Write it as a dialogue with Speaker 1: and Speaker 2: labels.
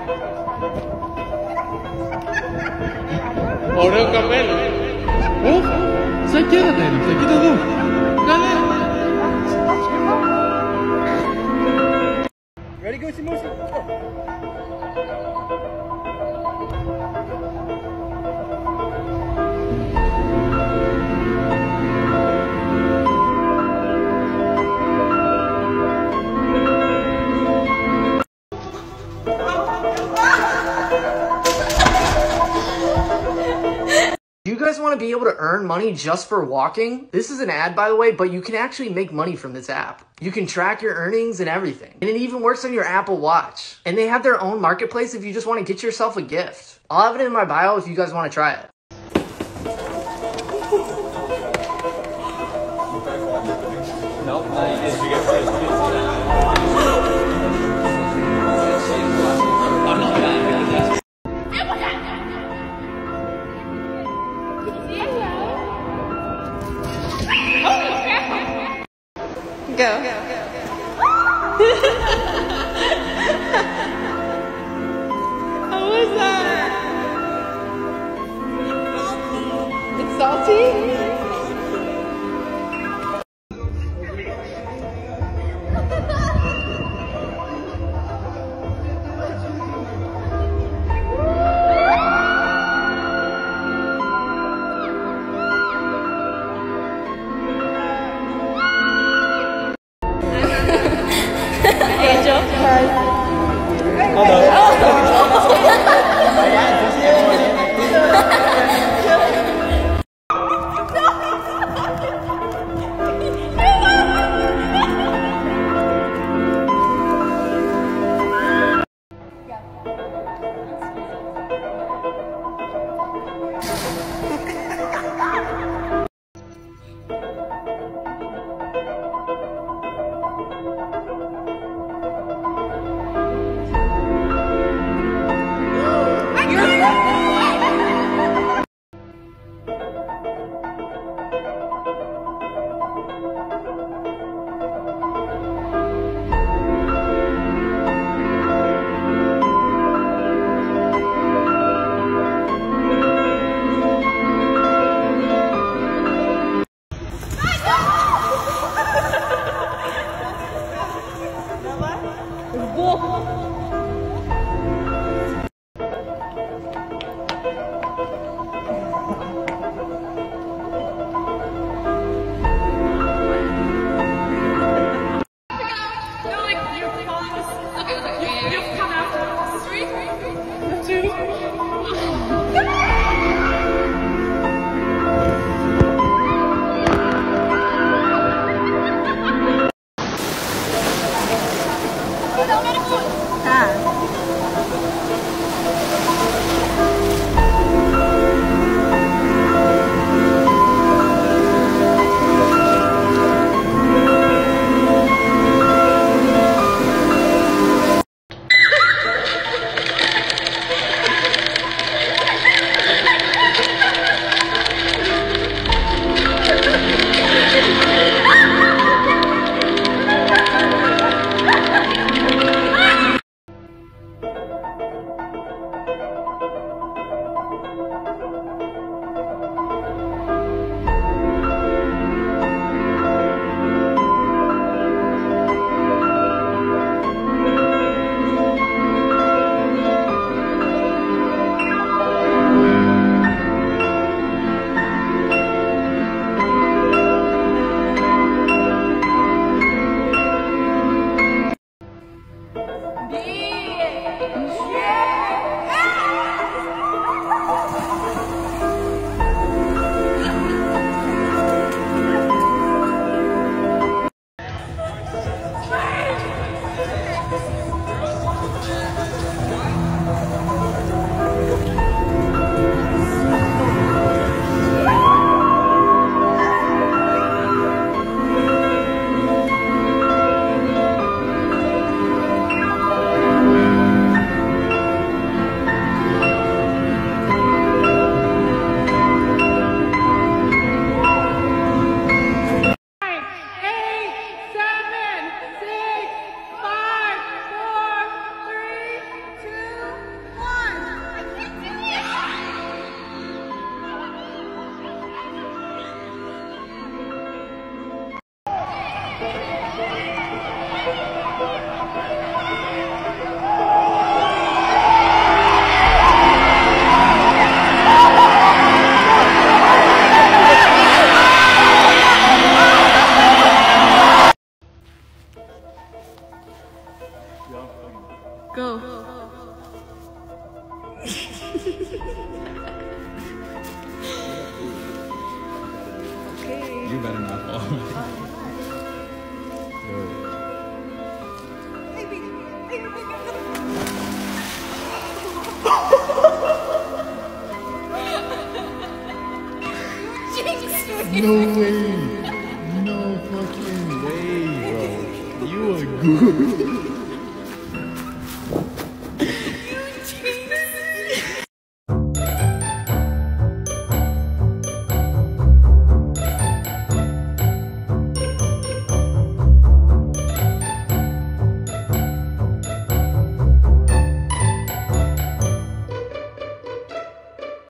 Speaker 1: Ωραίο καπέλο. Σαν κέρατα είναι αυτά, κοίτα εδώ. Καλέ. Ready, go, Simosi?
Speaker 2: Do you guys want to be able to earn money just for walking? This is an ad, by the way, but you can actually make money from this app. You can track your earnings and everything. And it even works on your Apple Watch. And they have their own marketplace if you just want to get yourself a gift. I'll have it in my bio if you guys want to try it.
Speaker 3: Go. How was that? You better not fall. No way. No fucking way, bro. You a goof.